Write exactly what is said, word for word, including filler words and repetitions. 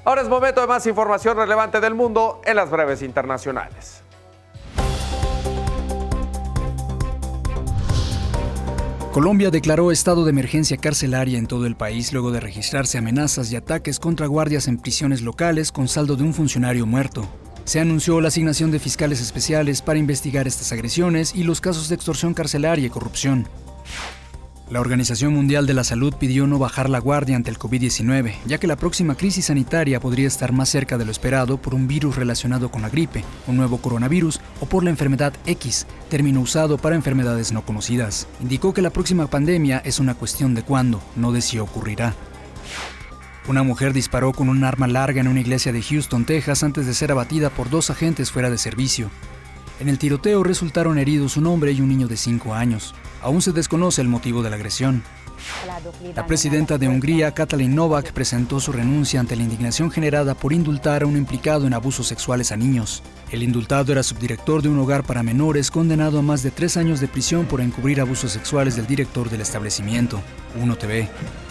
Ahora es momento de más información relevante del mundo en las breves internacionales. Colombia declaró estado de emergencia carcelaria en todo el país luego de registrarse amenazas y ataques contra guardias en prisiones locales con saldo de un funcionario muerto. Se anunció la asignación de fiscales especiales para investigar estas agresiones y los casos de extorsión carcelaria y corrupción. La Organización Mundial de la Salud pidió no bajar la guardia ante el COVID diecinueve, ya que la próxima crisis sanitaria podría estar más cerca de lo esperado por un virus relacionado con la gripe, un nuevo coronavirus o por la enfermedad X, término usado para enfermedades no conocidas. Indicó que la próxima pandemia es una cuestión de cuándo, no de si ocurrirá. Una mujer disparó con un arma larga en una iglesia de Houston, Texas, antes de ser abatida por dos agentes fuera de servicio. En el tiroteo resultaron heridos un hombre y un niño de cinco años. Aún se desconoce el motivo de la agresión. La presidenta de Hungría, Katalin Novák, presentó su renuncia ante la indignación generada por indultar a un implicado en abusos sexuales a niños. El indultado era subdirector de un hogar para menores, condenado a más de tres años de prisión por encubrir abusos sexuales del director del establecimiento. uno T V.